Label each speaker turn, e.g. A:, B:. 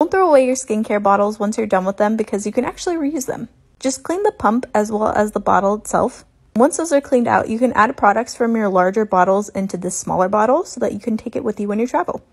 A: Don't throw away your skincare bottles once you're done with them because you can actually reuse them. Just clean the pump as well as the bottle itself. Once those are cleaned out, you can add products from your larger bottles into this smaller bottle so that you can take it with you when you travel.